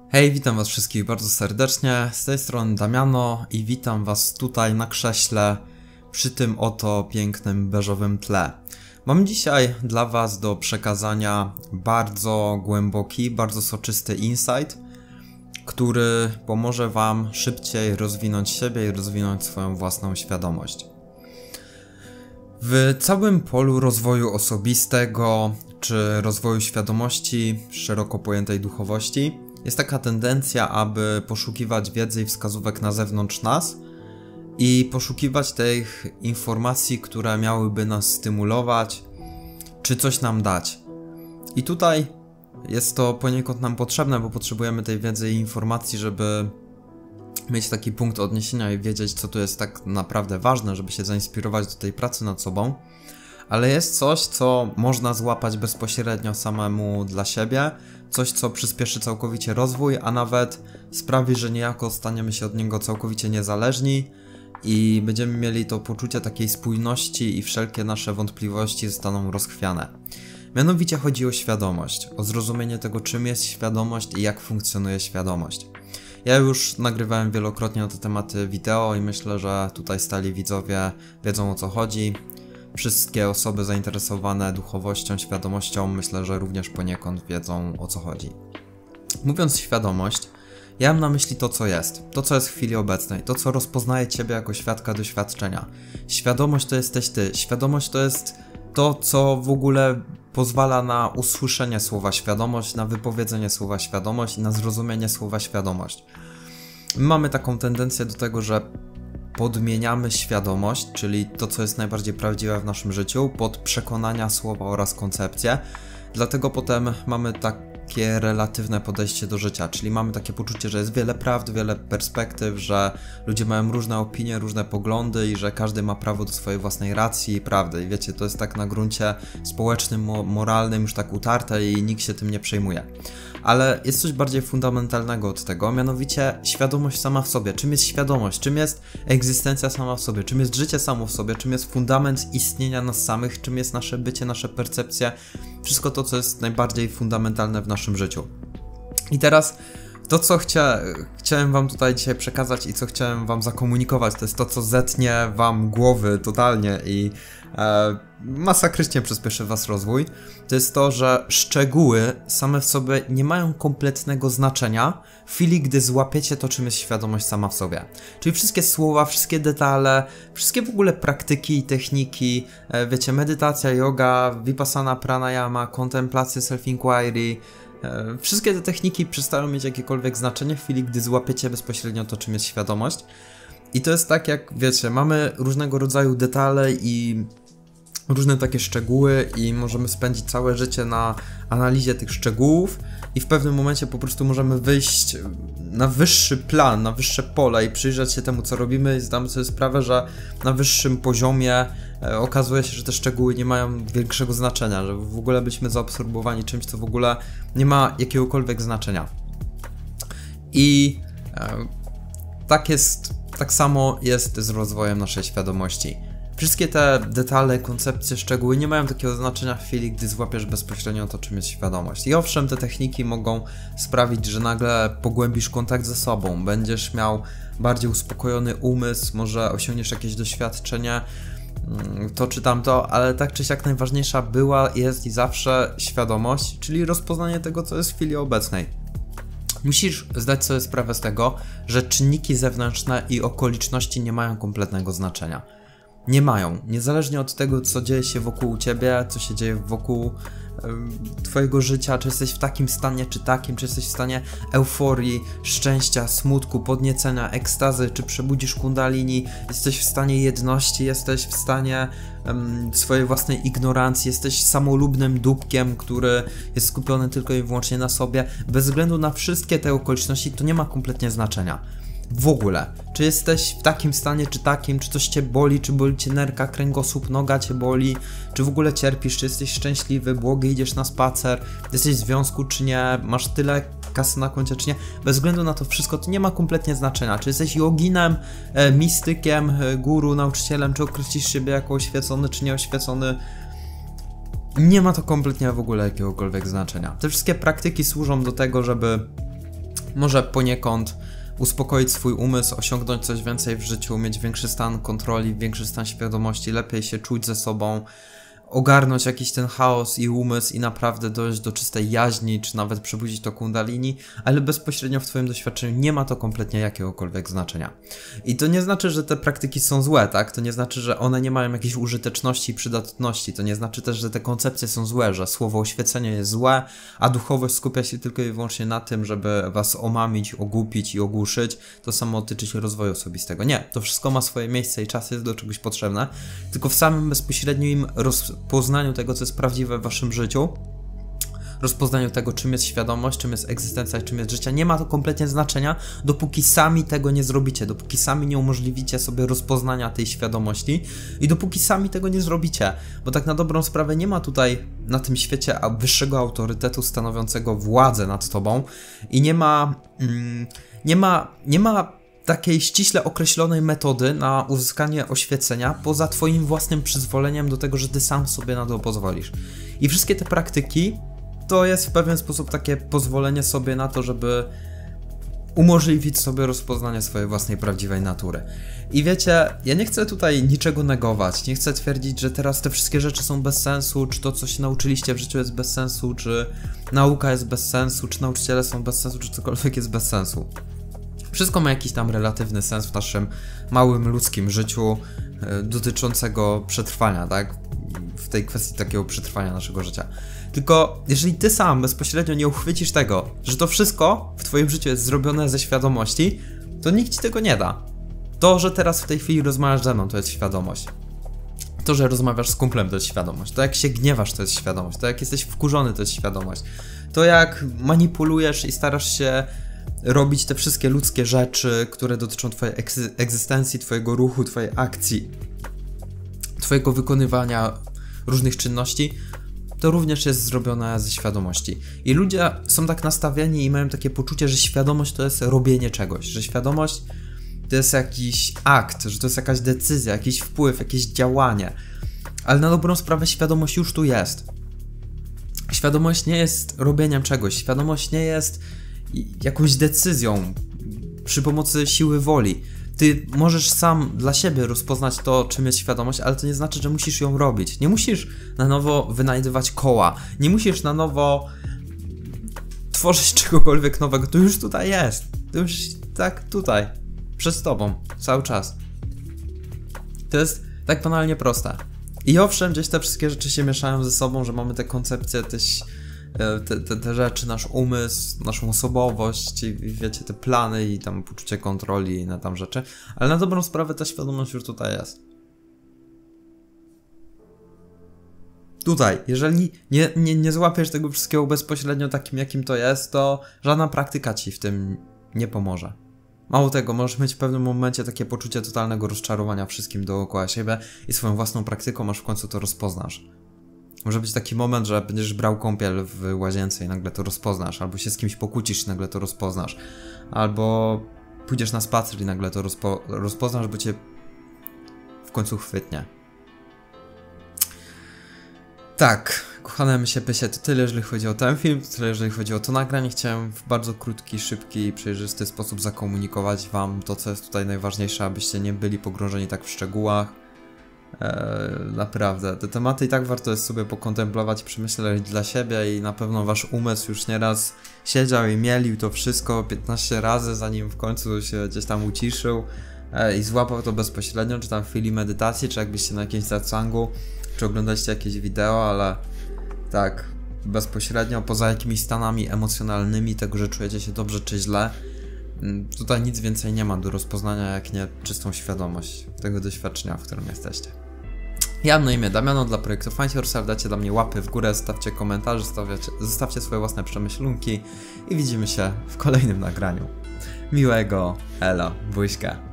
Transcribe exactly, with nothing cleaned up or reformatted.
Hej, witam was wszystkich bardzo serdecznie, z tej strony Damiano i witam was tutaj na krześle przy tym oto pięknym beżowym tle. Mam dzisiaj dla was do przekazania bardzo głęboki, bardzo soczysty insight, który pomoże wam szybciej rozwinąć siebie i rozwinąć swoją własną świadomość. W całym polu rozwoju osobistego czy rozwoju świadomości, szeroko pojętej duchowości, jest taka tendencja, aby poszukiwać wiedzy i wskazówek na zewnątrz nas i poszukiwać tych informacji, które miałyby nas stymulować, czy coś nam dać. I tutaj jest to poniekąd nam potrzebne, bo potrzebujemy tej wiedzy i informacji, żeby mieć taki punkt odniesienia i wiedzieć, co tu jest tak naprawdę ważne, żeby się zainspirować do tej pracy nad sobą. Ale jest coś, co można złapać bezpośrednio samemu dla siebie, coś, co przyspieszy całkowicie rozwój, a nawet sprawi, że niejako staniemy się od niego całkowicie niezależni i będziemy mieli to poczucie takiej spójności i wszelkie nasze wątpliwości zostaną rozchwiane. Mianowicie chodzi o świadomość, o zrozumienie tego, czym jest świadomość i jak funkcjonuje świadomość. Ja już nagrywałem wielokrotnie na te tematy wideo i myślę, że tutaj stali widzowie wiedzą, o co chodzi. Wszystkie osoby zainteresowane duchowością, świadomością, myślę, że również poniekąd wiedzą, o co chodzi. Mówiąc świadomość, ja mam na myśli to, co jest. To, co jest w chwili obecnej. To, co rozpoznaje ciebie jako świadka doświadczenia. Świadomość to jesteś ty. Świadomość to jest to, co w ogóle pozwala na usłyszenie słowa świadomość, na wypowiedzenie słowa świadomość i na zrozumienie słowa świadomość. My mamy taką tendencję do tego, że podmieniamy świadomość, czyli to, co jest najbardziej prawdziwe w naszym życiu, pod przekonania, słowa oraz koncepcje. Dlatego potem mamy takie relatywne podejście do życia, czyli mamy takie poczucie, że jest wiele prawd, wiele perspektyw, że ludzie mają różne opinie, różne poglądy i że każdy ma prawo do swojej własnej racji i prawdy. I wiecie, to jest tak na gruncie społecznym, moralnym już tak utarte i nikt się tym nie przejmuje. Ale jest coś bardziej fundamentalnego od tego, mianowicie świadomość sama w sobie. Czym jest świadomość? Czym jest egzystencja sama w sobie? Czym jest życie samo w sobie? Czym jest fundament istnienia nas samych? Czym jest nasze bycie, nasze percepcje? Wszystko to, co jest najbardziej fundamentalne w naszym życiu. I teraz to, co chcia, chciałem wam tutaj dzisiaj przekazać i co chciałem wam zakomunikować, to jest to, co zetnie wam głowy totalnie i e, masakrycznie przyspieszy was rozwój. To jest to, że szczegóły same w sobie nie mają kompletnego znaczenia w chwili, gdy złapiecie to, czym jest świadomość sama w sobie. Czyli wszystkie słowa, wszystkie detale, wszystkie w ogóle praktyki i techniki, e, wiecie, medytacja, yoga, vipassana, pranayama, kontemplacja, self-inquiry, wszystkie te techniki przestają mieć jakiekolwiek znaczenie w chwili, gdy złapiecie bezpośrednio to, czym jest świadomość. I to jest tak, jak wiecie, mamy różnego rodzaju detale i różne takie szczegóły i możemy spędzić całe życie na analizie tych szczegółów i w pewnym momencie po prostu możemy wyjść na wyższy plan, na wyższe pole i przyjrzeć się temu, co robimy i zdamy sobie sprawę, że na wyższym poziomie e, okazuje się, że te szczegóły nie mają większego znaczenia, że w ogóle byliśmy zaabsorbowani czymś, co w ogóle nie ma jakiegokolwiek znaczenia. I e, tak jest, tak samo jest z rozwojem naszej świadomości. Wszystkie te detale, koncepcje, szczegóły nie mają takiego znaczenia w chwili, gdy złapiesz bezpośrednio to, czym jest świadomość. I owszem, te techniki mogą sprawić, że nagle pogłębisz kontakt ze sobą, będziesz miał bardziej uspokojony umysł, może osiągniesz jakieś doświadczenie, to czy tamto, ale tak czy siak najważniejsza była, jest i zawsze świadomość, czyli rozpoznanie tego, co jest w chwili obecnej. Musisz zdać sobie sprawę z tego, że czynniki zewnętrzne i okoliczności nie mają kompletnego znaczenia. Nie mają. Niezależnie od tego, co dzieje się wokół ciebie, co się dzieje wokół y, twojego życia, czy jesteś w takim stanie, czy takim, czy jesteś w stanie euforii, szczęścia, smutku, podniecenia, ekstazy, czy przebudzisz kundalini, jesteś w stanie jedności, jesteś w stanie y, swojej własnej ignorancji, jesteś samolubnym dupkiem, który jest skupiony tylko i wyłącznie na sobie. Bez względu na wszystkie te okoliczności, to nie ma kompletnie znaczenia. W ogóle, czy jesteś w takim stanie, czy takim, czy coś cię boli, czy boli cię nerka, kręgosłup, noga cię boli, czy w ogóle cierpisz, czy jesteś szczęśliwy, błogi, idziesz na spacer, jesteś w związku, czy nie, masz tyle kasy na koncie, czy nie, bez względu na to wszystko, to nie ma kompletnie znaczenia, czy jesteś joginem, e, mistykiem, e, guru, nauczycielem, czy określisz siebie jako oświecony, czy nieoświecony, nie ma to kompletnie w ogóle jakiegokolwiek znaczenia. Te wszystkie praktyki służą do tego, żeby może poniekąd uspokoić swój umysł, osiągnąć coś więcej w życiu, mieć większy stan kontroli, większy stan świadomości, lepiej się czuć ze sobą, ogarnąć jakiś ten chaos i umysł i naprawdę dojść do czystej jaźni, czy nawet przebudzić to kundalini, ale bezpośrednio w twoim doświadczeniu nie ma to kompletnie jakiegokolwiek znaczenia. I to nie znaczy, że te praktyki są złe, tak? To nie znaczy, że one nie mają jakiejś użyteczności i przydatności, to nie znaczy też, że te koncepcje są złe, że słowo oświecenie jest złe, a duchowość skupia się tylko i wyłącznie na tym, żeby was omamić, ogłupić i ogłuszyć, to samo tyczy się rozwoju osobistego. Nie, to wszystko ma swoje miejsce i czas jest do czegoś potrzebne, tylko w samym bezpośrednim roz poznaniu tego, co jest prawdziwe w waszym życiu, rozpoznaniu tego, czym jest świadomość, czym jest egzystencja, czym jest życie, nie ma to kompletnie znaczenia, dopóki sami tego nie zrobicie, dopóki sami nie umożliwicie sobie rozpoznania tej świadomości i dopóki sami tego nie zrobicie, bo tak na dobrą sprawę nie ma tutaj na tym świecie wyższego autorytetu stanowiącego władzę nad tobą i nie ma, mm, nie ma, nie ma takiej ściśle określonej metody na uzyskanie oświecenia poza twoim własnym przyzwoleniem do tego, że ty sam sobie na to pozwolisz. I wszystkie te praktyki to jest w pewien sposób takie pozwolenie sobie na to, żeby umożliwić sobie rozpoznanie swojej własnej prawdziwej natury. I wiecie, ja nie chcę tutaj niczego negować, nie chcę twierdzić, że teraz te wszystkie rzeczy są bez sensu, czy to, co się nauczyliście w życiu jest bez sensu, czy nauka jest bez sensu, czy nauczyciele są bez sensu, czy cokolwiek jest bez sensu. Wszystko ma jakiś tam relatywny sens w naszym małym ludzkim życiu yy, dotyczącego przetrwania, tak? W tej kwestii takiego przetrwania naszego życia. Tylko jeżeli ty sam bezpośrednio nie uchwycisz tego, że to wszystko w twoim życiu jest zrobione ze świadomości, to nikt ci tego nie da. To, że teraz w tej chwili rozmawiasz ze mną, to jest świadomość. To, że rozmawiasz z kumplem, to jest świadomość. To, jak się gniewasz, to jest świadomość. To, jak jesteś wkurzony, to jest świadomość. To, jak manipulujesz i starasz się robić te wszystkie ludzkie rzeczy, które dotyczą twojej egzystencji, twojego ruchu, twojej akcji, twojego wykonywania różnych czynności, to również jest zrobione ze świadomości. I ludzie są tak nastawieni i mają takie poczucie, że świadomość to jest robienie czegoś, że świadomość to jest jakiś akt, że to jest jakaś decyzja, jakiś wpływ, jakieś działanie. Ale na dobrą sprawę świadomość już tu jest. Świadomość nie jest robieniem czegoś, świadomość nie jest jakąś decyzją przy pomocy siły woli. Ty możesz sam dla siebie rozpoznać to, czym jest świadomość, ale to nie znaczy, że musisz ją robić. Nie musisz na nowo wynajdywać koła. Nie musisz na nowo tworzyć czegokolwiek nowego. To już tutaj jest. To już tak tutaj. Przed tobą. Cały czas. To jest tak banalnie proste. I owszem, gdzieś te wszystkie rzeczy się mieszają ze sobą, że mamy te koncepcje, też Te, te, te rzeczy, nasz umysł, naszą osobowość, i, wiecie, te plany i tam poczucie kontroli i inne tam rzeczy, ale na dobrą sprawę ta świadomość już tutaj jest. Tutaj, jeżeli nie, nie, nie złapiesz tego wszystkiego bezpośrednio takim, jakim to jest, to żadna praktyka ci w tym nie pomoże. Mało tego, możesz mieć w pewnym momencie takie poczucie totalnego rozczarowania wszystkim dookoła siebie i swoją własną praktyką aż w końcu to rozpoznasz. Może być taki moment, że będziesz brał kąpiel w łazience i nagle to rozpoznasz, albo się z kimś pokłócisz i nagle to rozpoznasz, albo pójdziesz na spacer i nagle to rozpo rozpoznasz, bo cię w końcu chwytnie. Tak, kochane mysie pysie, to tyle jeżeli chodzi o ten film, to tyle jeżeli chodzi o to nagranie. Chciałem w bardzo krótki, szybki i przejrzysty sposób zakomunikować wam to, co jest tutaj najważniejsze, abyście nie byli pogrążeni tak w szczegółach. Eee, naprawdę, te tematy i tak warto jest sobie pokontemplować, przemyśleć dla siebie i na pewno wasz umysł już nieraz siedział i mielił to wszystko piętnaście razy, zanim w końcu się gdzieś tam uciszył eee, i złapał to bezpośrednio, czy tam w chwili medytacji, czy jakbyście na jakimś satsangu, czy oglądaliście jakieś wideo, ale tak, bezpośrednio, poza jakimiś stanami emocjonalnymi tego, że czujecie się dobrze czy źle, tutaj nic więcej nie ma do rozpoznania, jak nie czystą świadomość tego doświadczenia, w którym jesteście. Ja mam na imię Damiano dla projektu Find Yourself, dajcie dla mnie łapy w górę, zostawcie komentarze, zostawcie, zostawcie swoje własne przemyślunki i widzimy się w kolejnym nagraniu. Miłego, elo, buźka.